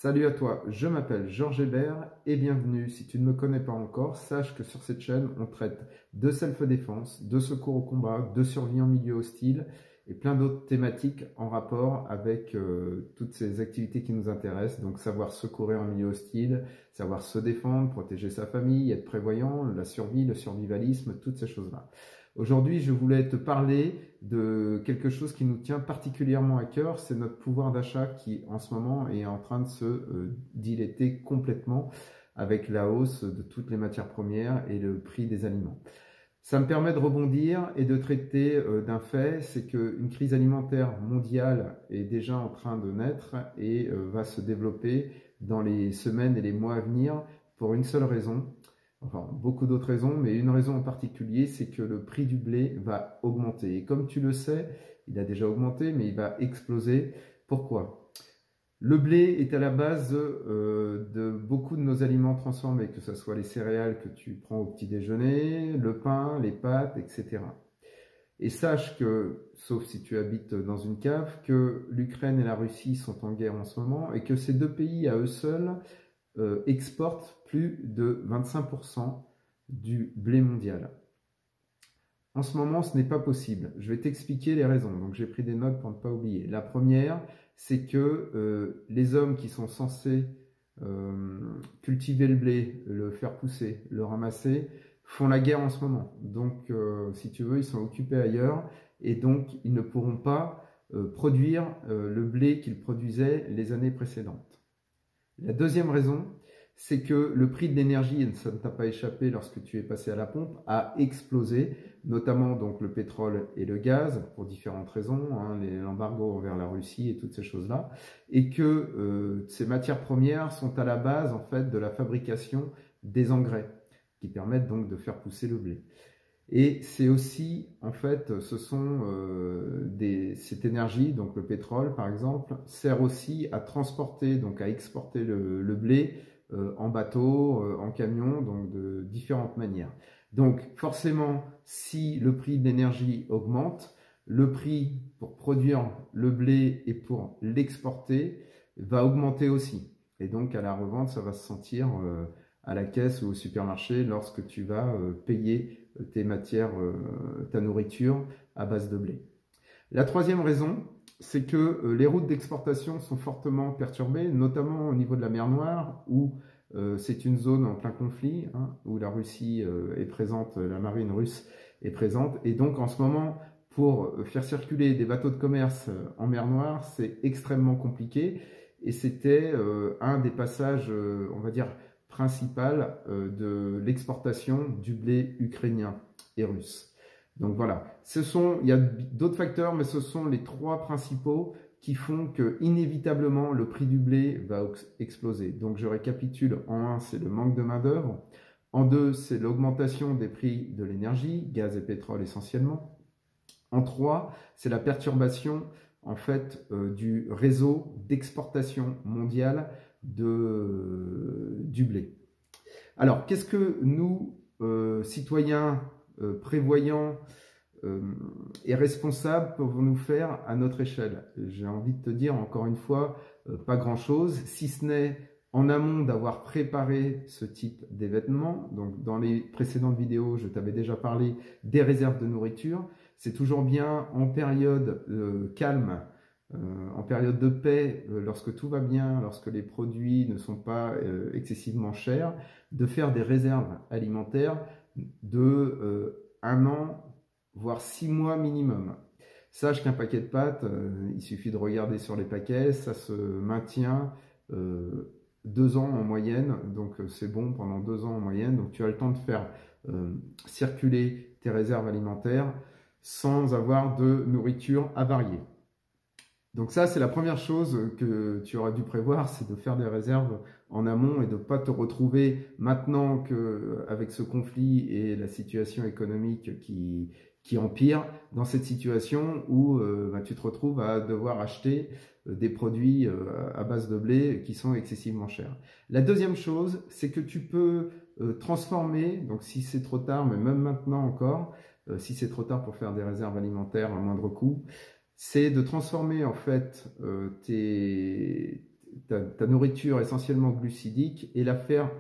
Salut à toi, je m'appelle Georges Hébert et bienvenue. Si tu ne me connais pas encore, sache que sur cette chaîne, on traite de self-défense, de secours au combat, de survie en milieu hostile et plein d'autres thématiques en rapport avec toutes ces activités qui nous intéressent. Donc savoir secourir en milieu hostile, savoir se défendre, protéger sa famille, être prévoyant, la survie, le survivalisme, toutes ces choses-là. Aujourd'hui, je voulais te parler de quelque chose qui nous tient particulièrement à cœur, c'est notre pouvoir d'achat qui, en ce moment, est en train de se dilater complètement avec la hausse de toutes les matières premières et le prix des aliments. Ça me permet de rebondir et de traiter d'un fait, c'est qu'une crise alimentaire mondiale est déjà en train de naître et va se développer dans les semaines et les mois à venir pour une seule raison. Enfin, beaucoup d'autres raisons, mais une raison en particulier, c'est que le prix du blé va augmenter. Et comme tu le sais, il a déjà augmenté, mais il va exploser. Pourquoi? Le blé est à la base de beaucoup de nos aliments transformés, que ce soit les céréales que tu prends au petit déjeuner, le pain, les pâtes, etc. Et sache que, sauf si tu habites dans une cave, que l'Ukraine et la Russie sont en guerre en ce moment et que ces deux pays, à eux seuls, exportent plus de 25% du blé mondial. En ce moment, ce n'est pas possible. Je vais t'expliquer les raisons. Donc, j'ai pris des notes pour ne pas oublier. La première, c'est que les hommes qui sont censés cultiver le blé, le faire pousser, le ramasser, font la guerre en ce moment. Donc, si tu veux, ils sont occupés ailleurs et donc ils ne pourront pas produire le blé qu'ils produisaient les années précédentes. La deuxième raison, c'est que le prix de l'énergie, et ça ne t'a pas échappé lorsque tu es passé à la pompe, a explosé, notamment donc le pétrole et le gaz, pour différentes raisons, hein, l'embargo envers la Russie et toutes ces choses-là, et que ces matières premières sont à la base en fait de la fabrication des engrais, qui permettent donc de faire pousser le blé. Et c'est aussi, en fait, cette énergie, donc le pétrole par exemple, sert aussi à transporter, donc à exporter le blé en bateau, en camion, donc de différentes manières. Donc forcément, si le prix de l'énergie augmente, le prix pour produire le blé et pour l'exporter va augmenter aussi. Et donc à la revente, ça va se sentir à la caisse ou au supermarché lorsque tu vas payer tes matières, ta nourriture à base de blé. La troisième raison, c'est que les routes d'exportation sont fortement perturbées, notamment au niveau de la mer Noire, où c'est une zone en plein conflit, hein, où la Russie est présente, la marine russe est présente, et donc en ce moment, pour faire circuler des bateaux de commerce en mer Noire, c'est extrêmement compliqué, et c'était un des passages, on va dire, principal de l'exportation du blé ukrainien et russe. Donc voilà, il y a d'autres facteurs, mais ce sont les trois principaux qui font que inévitablement le prix du blé va exploser. Donc je récapitule, en 1, c'est le manque de main-d'œuvre, en 2, c'est l'augmentation des prix de l'énergie, gaz et pétrole essentiellement, en 3, c'est la perturbation en fait du réseau d'exportation mondiale du blé. Alors, qu'est-ce que nous, citoyens prévoyants et responsables, pouvons-nous faire à notre échelle? J'ai envie de te dire, encore une fois, pas grand-chose, si ce n'est en amont d'avoir préparé ce type d'événement. Donc, dans les précédentes vidéos, je t'avais déjà parlé des réserves de nourriture. C'est toujours bien en période calme, en période de paix, lorsque tout va bien, lorsque les produits ne sont pas excessivement chers, de faire des réserves alimentaires de 1 an, voire 6 mois minimum. Sache qu'un paquet de pâtes, il suffit de regarder sur les paquets, ça se maintient 2 ans en moyenne, donc c'est bon pendant 2 ans en moyenne, donc tu as le temps de faire circuler tes réserves alimentaires sans avoir de nourriture avariée. Donc ça, c'est la première chose que tu auras dû prévoir, c'est de faire des réserves en amont et de ne pas te retrouver maintenant qu'avec ce conflit et la situation économique qui empire, dans cette situation où tu te retrouves à devoir acheter des produits à base de blé qui sont excessivement chers. La deuxième chose, c'est que tu peux transformer, donc si c'est trop tard, mais même maintenant encore, si c'est trop tard pour faire des réserves alimentaires à moindre coût, c'est de transformer en fait ta nourriture essentiellement glucidique et la faire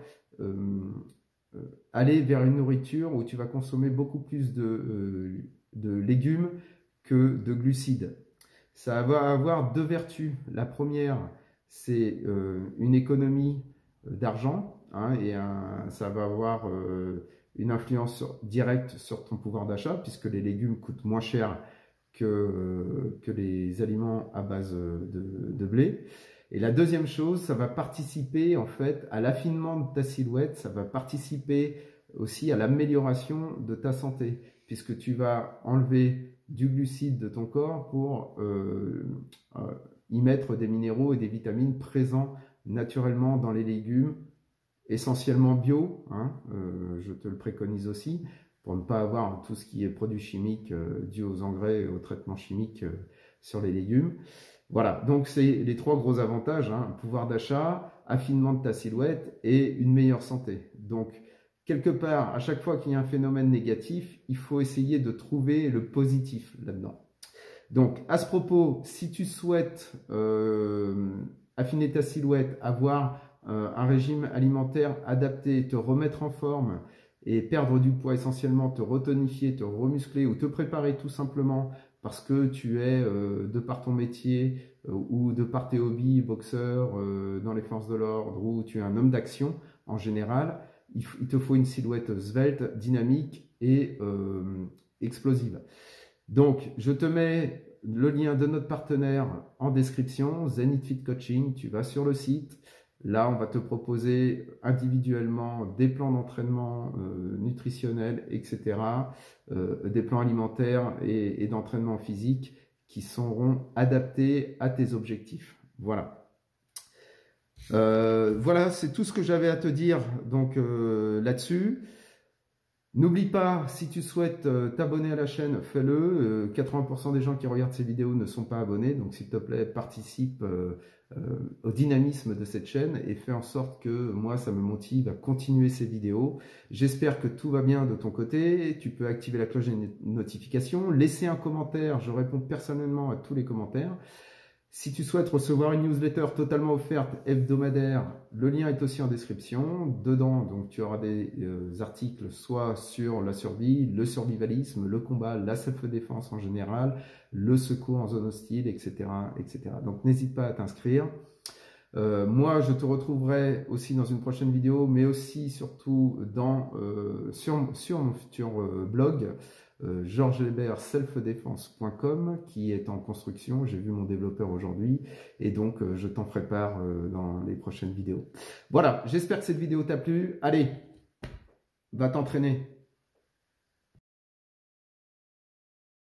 aller vers une nourriture où tu vas consommer beaucoup plus de légumes que de glucides. Ça va avoir deux vertus. La première, c'est une économie d'argent, hein, et ça va avoir une influence directe sur ton pouvoir d'achat, puisque les légumes coûtent moins cher que les aliments à base de blé. Et la deuxième chose, ça va participer en fait à l'affinement de ta silhouette, ça va participer aussi à l'amélioration de ta santé, puisque tu vas enlever du glucide de ton corps pour y mettre des minéraux et des vitamines présents naturellement dans les légumes, essentiellement bio, hein, je te le préconise aussi, pour ne pas avoir tout ce qui est produits chimiques dû aux engrais et aux traitements chimiques sur les légumes. Voilà, donc c'est les trois gros avantages, hein, pouvoir d'achat, affinement de ta silhouette et une meilleure santé. Donc, quelque part, à chaque fois qu'il y a un phénomène négatif, il faut essayer de trouver le positif là-dedans. Donc, à ce propos, si tu souhaites affiner ta silhouette, avoir un régime alimentaire adapté, te remettre en forme et perdre du poids essentiellement, te retonifier, te remuscler ou te préparer tout simplement parce que tu es, de par ton métier ou de par tes hobbies, boxeur, dans les forces de l'ordre, ou tu es un homme d'action en général, il te faut une silhouette svelte, dynamique et explosive. Donc, je te mets le lien de notre partenaire en description, Zenith Fit Coaching. Tu vas sur le site. Là, on va te proposer individuellement des plans d'entraînement nutritionnels, etc., des plans alimentaires et d'entraînement physique qui seront adaptés à tes objectifs. Voilà. Voilà, c'est tout ce que j'avais à te dire donc là-dessus. N'oublie pas, si tu souhaites t'abonner à la chaîne, fais-le. 80% des gens qui regardent ces vidéos ne sont pas abonnés, donc s'il te plaît, participe au dynamisme de cette chaîne et fais en sorte que moi, ça me motive à continuer ces vidéos. J'espère que tout va bien de ton côté. Tu peux activer la cloche des notifications, laisser un commentaire, je réponds personnellement à tous les commentaires. Si tu souhaites recevoir une newsletter totalement offerte hebdomadaire, le lien est aussi en description. Dedans, donc, tu auras des articles soit sur la survie, le survivalisme, le combat, la self-défense en général, le secours en zone hostile, etc., etc. Donc, n'hésite pas à t'inscrire. Moi, je te retrouverai aussi dans une prochaine vidéo, mais aussi surtout sur mon futur blog, georgeshelbert-selfdefense.com, qui est en construction. J'ai vu mon développeur aujourd'hui et donc je t'en ferai part dans les prochaines vidéos. Voilà, j'espère que cette vidéo t'a plu. Allez, va t'entraîner.